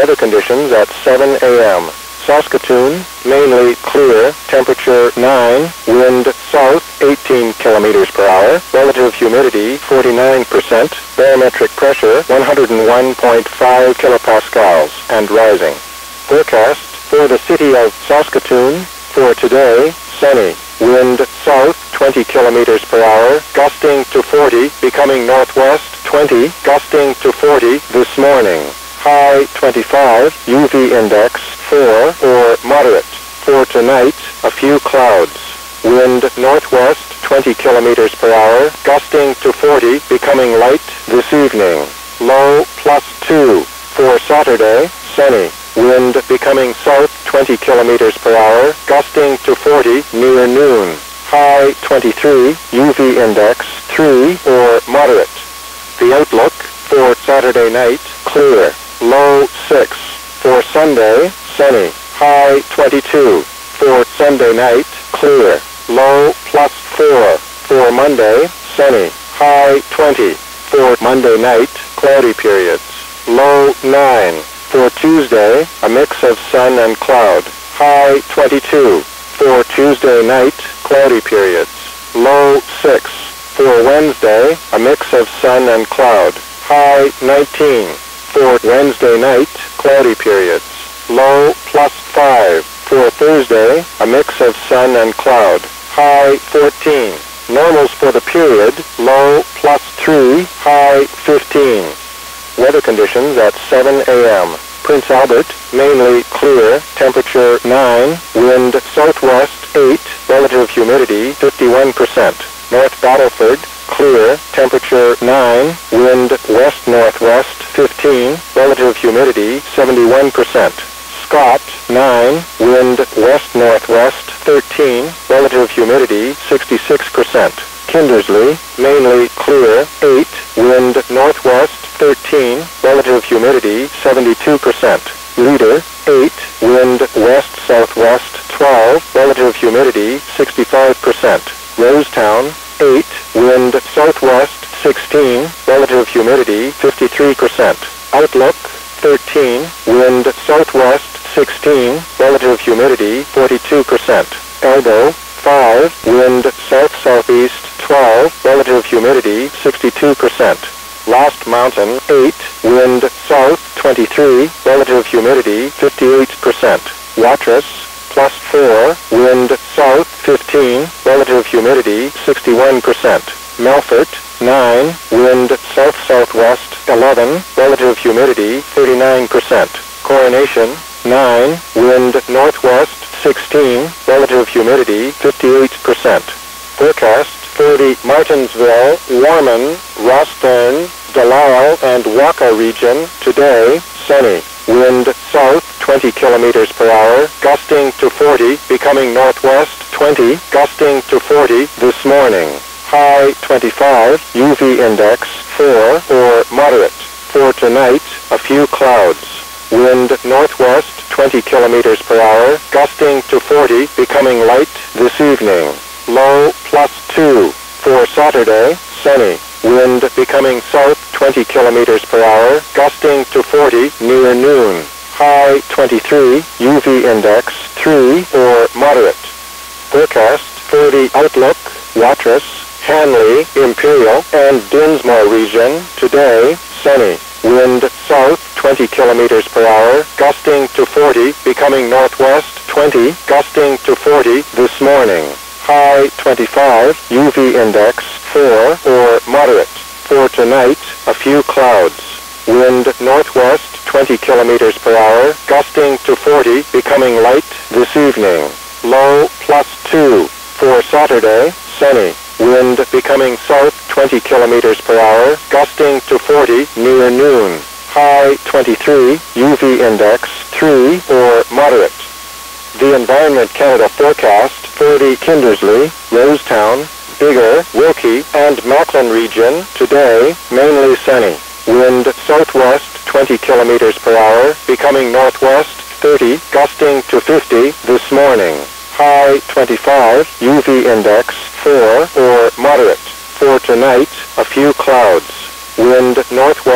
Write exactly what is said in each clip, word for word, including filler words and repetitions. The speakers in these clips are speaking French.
Weather conditions at seven A M Saskatoon, mainly clear, temperature nine, wind south eighteen kilometers per hour, relative humidity forty-nine percent, barometric pressure one hundred one point five kilopascals and rising. Forecast for the city of Saskatoon for today, sunny, wind south twenty kilometers per hour, gusting to forty, becoming northwest twenty, gusting to forty this morning. High twenty-five, U V index four or moderate. For tonight, a few clouds. Wind northwest twenty kilometers per hour, gusting to forty, becoming light this evening. Low plus two. For Saturday, sunny. Wind becoming south twenty kilometers per hour, gusting to forty near noon. High twenty-three, U V index three or moderate. The outlook for Saturday night, clear. Low six. For Sunday, sunny. High twenty-two. For Sunday night, clear. Low plus four. For Monday, sunny. High twenty. For Monday night, cloudy periods. Low nine. For Tuesday, a mix of sun and cloud. High twenty-two. For Tuesday night, cloudy periods. Low six. For Wednesday, a mix of sun and cloud. High nineteen. For Wednesday night, cloudy periods. Low plus five. For Thursday, a mix of sun and cloud. High fourteen. Normals for the period, low plus three, high fifteen. Weather conditions at seven A M Prince Albert, mainly clear, temperature nine, wind southwest eight, relative humidity fifty-one percent. North Battleford, clear, temperature nine, wind west-northwest fifteen, relative humidity seventy-one percent. Scott, nine, wind west-northwest thirteen, relative humidity sixty-six percent. Kindersley, mainly clear, eight, wind northwest thirteen, relative humidity seventy-two percent. Leader, eight, wind west-southwest twelve, relative humidity sixty-five percent. Rosetown, eight, wind southwest sixteen, relative humidity fifty-three percent. Outlook, thirteen, wind southwest sixteen, relative humidity forty-two percent. Elbow, five, wind south-southeast twelve, relative humidity sixty-two percent. Last Mountain, eight, wind south twenty-three, relative humidity fifty-eight percent. Watrous, plus four, wind south fifteen, relative humidity sixty-one percent. Melfort, nine, wind south-southwest eleven, relative humidity thirty-nine percent. Coronation, nine, wind northwest sixteen, relative humidity fifty-eight percent. Forecast for the Martinsville, Warman, Rosthern, Delisle, and Waka region today, sunny. Wind south twenty kilometers per hour, gusting to forty, becoming northwest twenty, gusting to forty this morning. High twenty-five, U V index four or moderate. For tonight, a few clouds. Wind northwest twenty kilometers per hour, gusting to forty, becoming light this evening. Low plus two. For Saturday, sunny. Wind becoming south twenty kilometers per hour, gusting to forty near noon. High twenty-three, U V index three or moderate. Forecast for the Outlook, Watrous, Hanley, Imperial, and Dinsmore region today, sunny. Wind south twenty kilometers per hour, gusting to forty, becoming northwest twenty, gusting to forty this morning. High twenty-five, U V index four or moderate. For tonight, a few clouds. Wind northwest twenty kilometers per hour, gusting to forty, becoming light this evening. Low plus two. For Saturday, sunny. Wind becoming south twenty kilometers per hour, gusting to forty near noon. High twenty-three, U V index three or moderate. The Environment Canada forecast for the Kindersley, Rosetown, Biggar, Wilkie, and Macklin region today, mainly sunny. Wind southwest twenty kilometers per hour, becoming northwest thirty, gusting to fifty this morning. High twenty-five, U V index four or moderate. For tonight, a few clouds. Wind northwest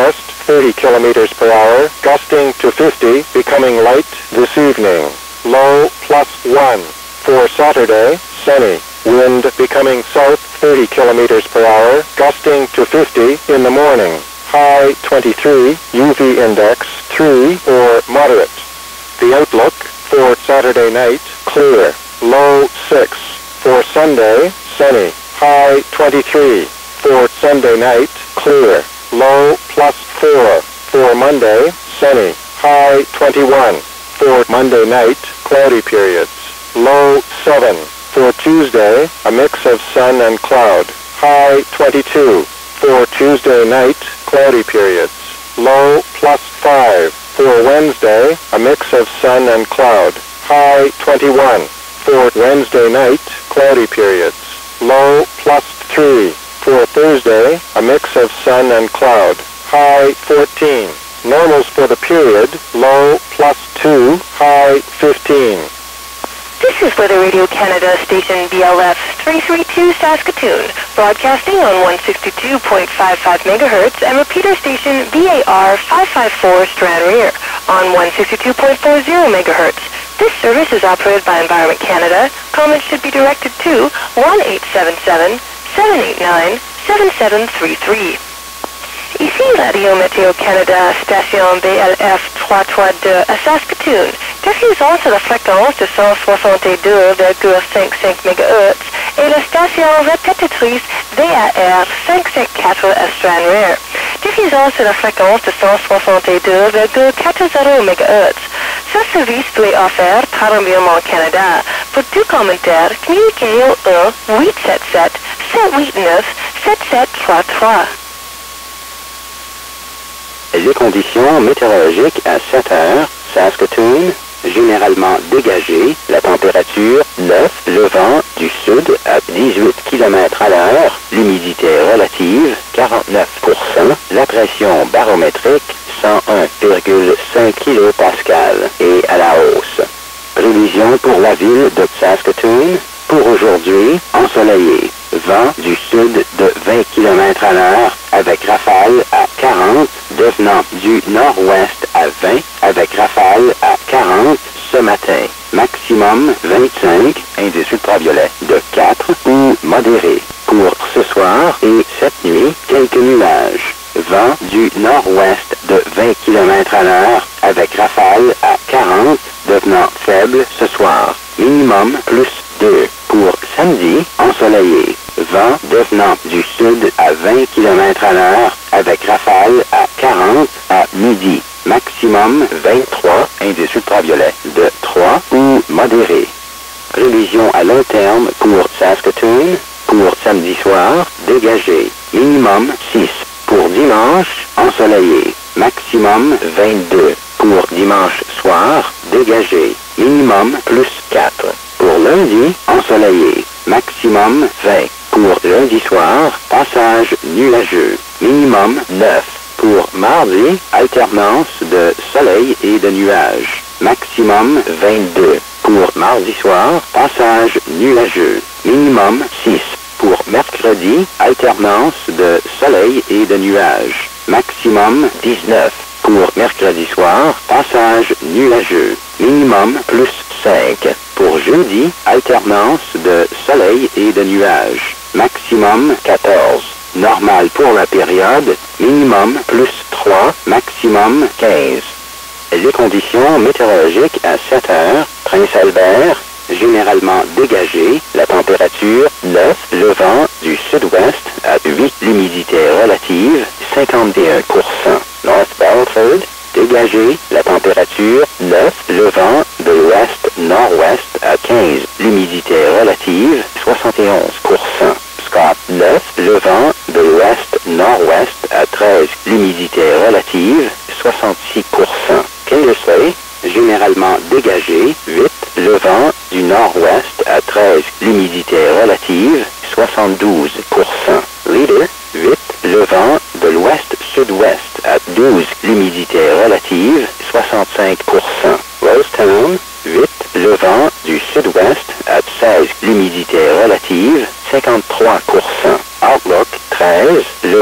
thirty kilometers per hour, gusting to fifty, becoming light this evening. Low plus one. For Saturday, sunny. Wind becoming south thirty kilometers per hour, gusting to fifty in the morning. High twenty-three, U V index three or moderate. The outlook for Saturday night, clear. Low six. For Sunday, sunny. High twenty-three. For Sunday night, clear. Low plus four. For Monday, sunny. High twenty-one. For Monday night, cloudy periods. Low seven. For Tuesday, a mix of sun and cloud. High twenty-two. For Tuesday night, cloudy periods. Low plus five. For Wednesday, a mix of sun and cloud. High twenty-one. For Wednesday night, cloudy periods. Low plus three. For Thursday, a mix of sun and cloud. High fourteen. Normals for the period, low plus two, high fifteen. This is Weather Radio Canada station B L F three thirty-two Saskatoon, broadcasting on one sixty-two point five five megahertz, and repeater station B A R five fifty-four Stranraer on one sixty-two point four zero megahertz. This service is operated by Environment Canada. Comments should be directed to one eight seven seven, seven eight nine, seven seven three three. Ici Radio Météo Canada, station B L F trois trente-deux à Saskatoon. Diffusons sur la fréquence de cent soixante-deux virgule cinquante-cinq mégahertz et la station répétitrice V A R cinq cent quatre à Stranraer. Diffusons sur la fréquence de cent soixante-deux virgule quatre-vingts mégahertz. Ce service vous est offert par Environnement Canada. Pour tout commentaire, communiquez au un huit sept sept, sept huit neuf, sept sept trois trois. Les conditions météorologiques à sept heures, Saskatoon, généralement dégagé, la température neuf, le vent du sud à dix-huit kilomètres à l'heure, l'humidité relative quarante-neuf pour cent, la pression barométrique cent un virgule cinq kilopascal et à la hausse. Prévision pour la ville de Saskatoon, pour aujourd'hui, ensoleillé, vent du sud de vingt kilomètres à l'heure avec rafale à quarante, devenant du nord-ouest à vingt avec rafale à quarante ce matin. Maximum vingt-cinq, indice ultraviolet de quatre ou modéré. Pour ce soir et cette nuit, quelques nuages. Vent du nord-ouest de vingt kilomètres à l'heure avec rafale à quarante, devenant faible ce soir. Minimum plus deux. Pour samedi, ensoleillé. Vent devenant du sud à vingt kilomètres à l'heure avec rafale à quarante à midi. Maximum vingt-trois, indice ultraviolet de trois ou modéré. Prévision à long terme pour Saskatoon. Pour samedi soir, dégagé. Minimum six. Pour dimanche, ensoleillé. Maximum vingt-deux. Pour dimanche soir, dégagé. Minimum plus quatre. Pour lundi, ensoleillé. Maximum vingt. Pour lundi soir, passage nuageux. Minimum neuf. Pour mardi, alternance de soleil et de nuages. Maximum vingt-deux. Pour mardi soir, passage nuageux. Minimum six. Pour mercredi, alternance de soleil et de nuages. Maximum dix-neuf. Pour mercredi soir, passage nuageux. Minimum plus cinq. Pour jeudi, alternance de soleil et de nuages. Maximum quatorze. Normal pour la période. Minimum plus trois. Maximum quinze. Les conditions météorologiques à sept heures. Prince-Albert, généralement dégagé. La température neuf. Le vent du sud-ouest à huit. L'humidité relative cinquante et un pour cent. North Battleford, dégagé. La température neuf. Le vent de l'ouest-nord-ouest à quinze. L'humidité relative soixante et onze pour cent. Scott neuf. Le vent de l'ouest-nord-ouest à treize. L'humidité relative soixante-six pour cent. Kindersley, généralement dégagé. huit. Le vent du nord-ouest à treize. L'humidité relative soixante-douze pour cent. Leader, huit. Le vent de l'ouest-sud-ouest à douze. L'humidité relative soixante-cinq pour cent. Rosetown, huit. Le vent du sud-ouest à seize. L'humidité relative cinquante-trois pour cent. Outlook, treize. Le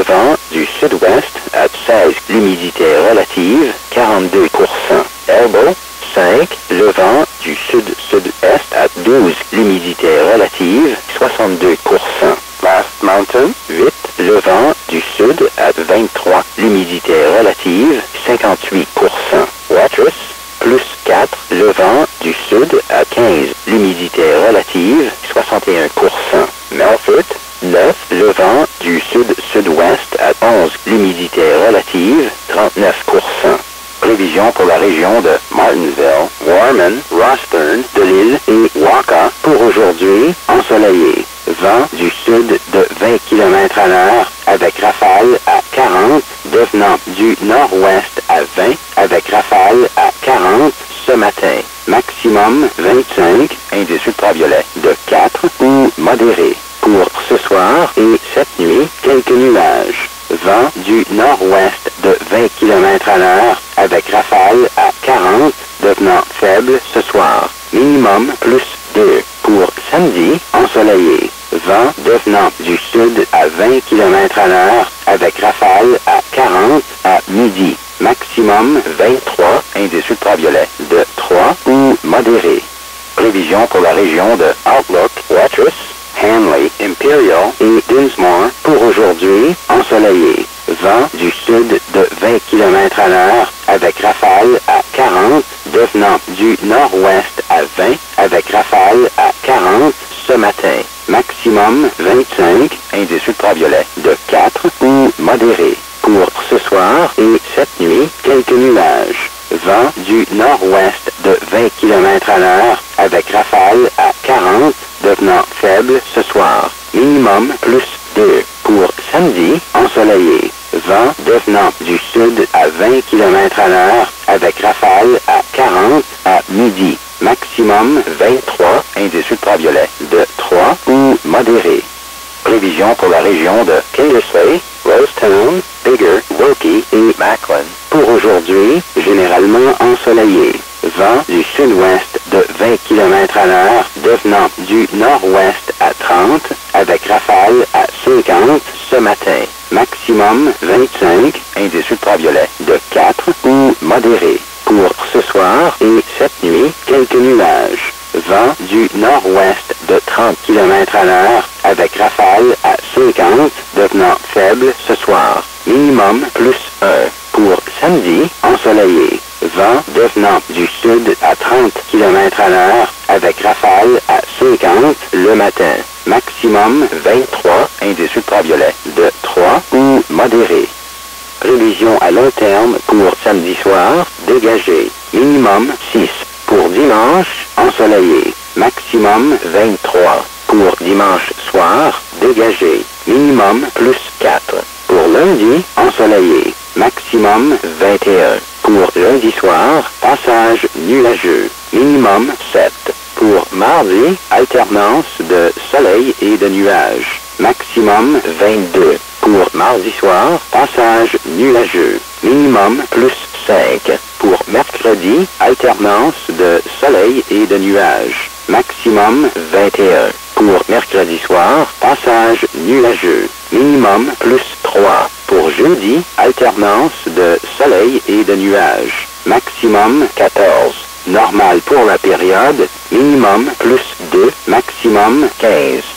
vent du sud-ouest à seize, l'humidité relative quarante-deux pour cent. Elbow, cinq, le vent du sud-sud-est à douze, l'humidité relative soixante-deux pour cent. Last Mountain, huit, le vent du sud à vingt-trois, l'humidité relative cinquante-huit pour cent. Watrous, plus quatre, le vent du sud à quinze, l'humidité relative soixante et un pour cent. Melfort, neuf, le vent du sud-sud-ouest à onze, l'humidité relative trente-neuf pour cent. Prévision pour la région de Martinsville, Warman, Rosthern, Delisle et Waka pour aujourd'hui, ensoleillé. Vent du sud de vingt kilomètres à l'heure avec rafale à quarante, devenant du nord-ouest à vingt avec rafale à quarante ce matin. Maximum vingt-cinq, indice ultraviolet de quatre ou modéré. Pour ce soir et cette nuit, quelques nuages. Vent du nord-ouest de vingt kilomètres à l'heure avec rafale à quarante, devenant faible ce soir. Minimum plus deux. Pour samedi, ensoleillé. Vent devenant du sud à vingt kilomètres à l'heure avec rafale à quarante à midi. Maximum vingt-trois, indice ultraviolet de trois ou modéré. Prévision pour la région de Outlook, Watrous, Hanley, Imperial et Dinsmore pour aujourd'hui, ensoleillé. Vent du sud de vingt kilomètres à l'heure avec rafale à quarante, devenant du nord-ouest à vingt avec rafale à quarante ce matin. Maximum vingt-cinq, indice ultraviolet de quatre ou modéré. Pour ce soir et cette nuit, quelques nuages. Vent du nord-ouest de vingt kilomètres à l'heure avec rafale à quarante, devenant faible ce soir. Minimum plus deux. Pour samedi, ensoleillé. Vent devenant du sud à vingt kilomètres à l'heure avec rafale à quarante à midi. Maximum vingt-trois, indice ultraviolet de trois ou modéré. Prévision pour la région de Kindersley, Rosetown, Bigger, Wilkie et Macklin. Pour aujourd'hui, généralement ensoleillé. Vent du sud-ouest de vingt kilomètres à l'heure, devenant du nord-ouest à trente, avec rafale à cinquante ce matin. Maximum vingt-cinq, indice ultraviolet de quatre ou modéré. Pour ce soir et cette nuit, quelques nuages. Vent du nord-ouest de trente kilomètres à l'heure, avec rafale à cinquante, devenant faible ce soir. Minimum plus un. Pour samedi, ensoleillé. Vent devenant du sud à trente kilomètres à l'heure, avec rafale à cinquante le matin. Maximum vingt-trois, indice ultraviolet de trois ou modéré. Prévision à long terme pour samedi soir, dégagé. Minimum six. Pour dimanche, ensoleillé. Maximum vingt-trois. Pour dimanche soir, dégagé. Minimum plus quatre. Pour lundi, ensoleillé. Maximum vingt et un. Pour lundi soir, passage nuageux. Minimum sept. Pour mardi, alternance de soleil et de nuages. Maximum vingt-deux. Pour mardi soir, passage nuageux. Minimum plus cinq. Pour mercredi, alternance de soleil et de nuages. Maximum vingt et un. Pour mercredi soir, passage nuageux. Minimum plus trois. Pour jeudi, alternance de soleil et de nuages. Maximum quatorze. Normal pour la période. Minimum plus deux. Maximum quinze.